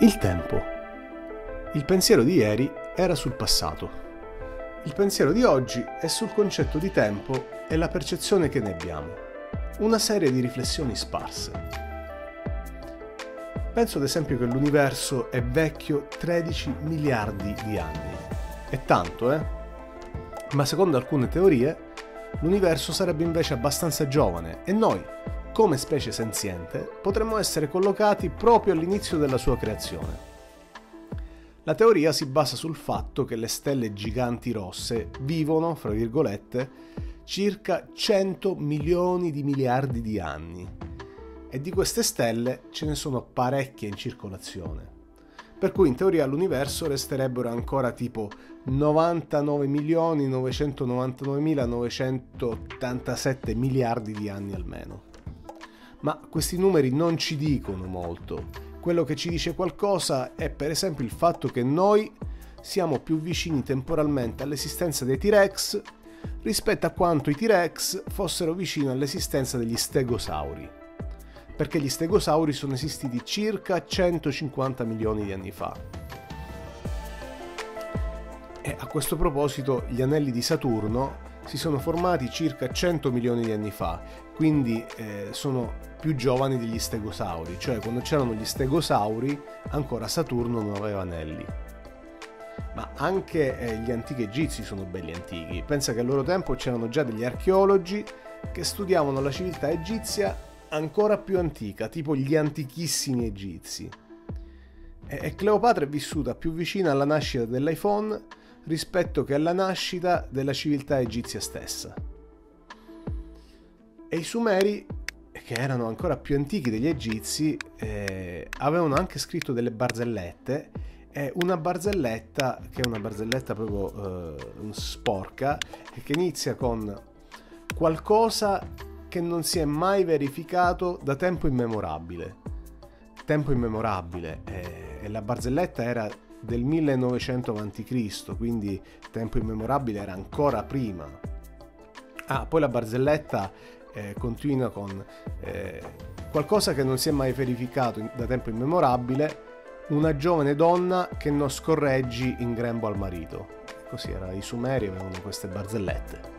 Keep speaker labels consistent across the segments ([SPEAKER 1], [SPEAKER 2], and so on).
[SPEAKER 1] Il tempo. Il pensiero di ieri era sul passato. Il pensiero di oggi è sul concetto di tempo e la percezione che ne abbiamo. Una serie di riflessioni sparse. Penso ad esempio che l'universo è vecchio 13 miliardi di anni. È tanto, Ma secondo alcune teorie, l'universo sarebbe invece abbastanza giovane e noi, come specie senziente, potremmo essere collocati proprio all'inizio della sua creazione. La teoria si basa sul fatto che le stelle giganti rosse vivono, fra virgolette, circa 100 milioni di miliardi di anni e di queste stelle ce ne sono parecchie in circolazione. Per cui in teoria all'universo resterebbero ancora tipo 99.999.987 miliardi di anni almeno. Ma questi numeri non ci dicono molto. Quello che ci dice qualcosa è per esempio il fatto che noi siamo più vicini temporalmente all'esistenza dei T-Rex rispetto a quanto i T-Rex fossero vicini all'esistenza degli stegosauri. Perché gli stegosauri sono esistiti circa 150 milioni di anni fa. E a questo proposito gli anelli di Saturno si sono formati circa 100 milioni di anni fa, quindi sono più giovani degli stegosauri, cioè quando c'erano gli stegosauri ancora Saturno non aveva anelli. Ma anche gli antichi egizi sono belli antichi. Pensa che al loro tempo c'erano già degli archeologi che studiavano la civiltà egizia ancora più antica, tipo gli antichissimi egizi. E Cleopatra è vissuta più vicina alla nascita dell'iPhone rispetto che alla nascita della civiltà egizia stessa. E i Sumeri, che erano ancora più antichi degli egizi, avevano anche scritto delle barzellette, e una barzelletta, che è una barzelletta proprio sporca, che inizia con qualcosa che non si è mai verificato da tempo immemorabile. Tempo immemorabile, e la barzelletta era del 1900 a.C., quindi tempo immemorabile era ancora prima. Poi la barzelletta continua con qualcosa che non si è mai verificato da tempo immemorabile, una giovane donna che non scorreggi in grembo al marito. Così era, i Sumeri avevano queste barzellette.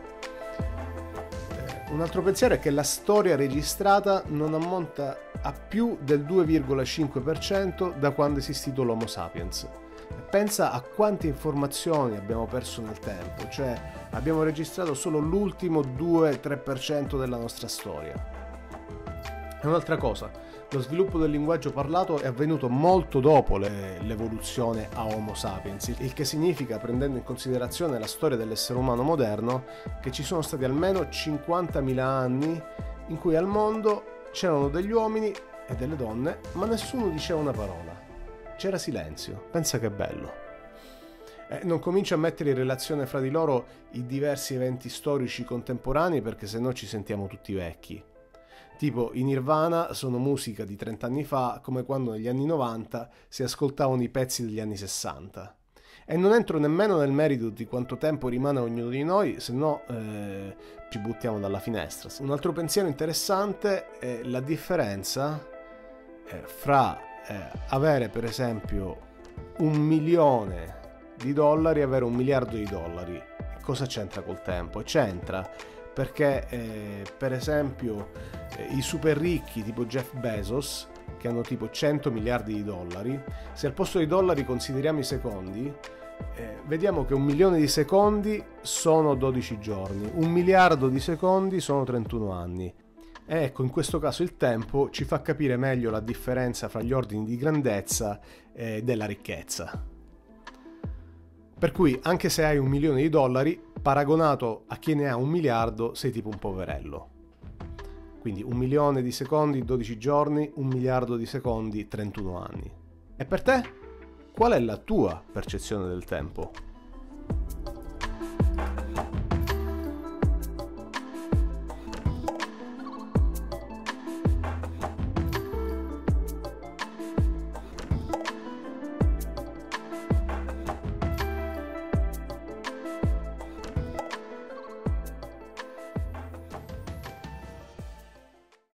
[SPEAKER 1] Un altro pensiero è che la storia registrata non ammonta a più del 2,5% da quando è esistito l'Homo sapiens. Pensa a quante informazioni abbiamo perso nel tempo, cioè abbiamo registrato solo l'ultimo 2-3% della nostra storia. E un'altra cosa, lo sviluppo del linguaggio parlato è avvenuto molto dopo l'evoluzione a Homo sapiens, il che significa, prendendo in considerazione la storia dell'essere umano moderno, che ci sono stati almeno 50.000 anni in cui al mondo c'erano degli uomini e delle donne, ma nessuno diceva una parola. C'era silenzio. Pensa che bello. Non comincio a mettere in relazione fra di loro i diversi eventi storici contemporanei, perché sennò ci sentiamo tutti vecchi. Tipo, i Nirvana sono musica di 30 anni fa, come quando negli anni 90 si ascoltavano i pezzi degli anni 60. E non entro nemmeno nel merito di quanto tempo rimane a ognuno di noi, se no ci buttiamo dalla finestra. Un altro pensiero interessante è la differenza fra avere per esempio $1 milione e avere $1 miliardo. Cosa c'entra col tempo? C'entra perché per esempio i super ricchi tipo Jeff Bezos, che hanno tipo 100 miliardi di dollari, se al posto dei dollari consideriamo i secondi, vediamo che 1 milione di secondi sono 12 giorni, 1 miliardo di secondi sono 31 anni. E ecco, in questo caso il tempo ci fa capire meglio la differenza fra gli ordini di grandezza della ricchezza. Per cui, anche se hai $1 milione, paragonato a chi ne ha 1 miliardo, sei tipo un poverello. Quindi 1 milione di secondi, 12 giorni, 1 miliardo di secondi, 31 anni. E per te? Qual è la tua percezione del tempo?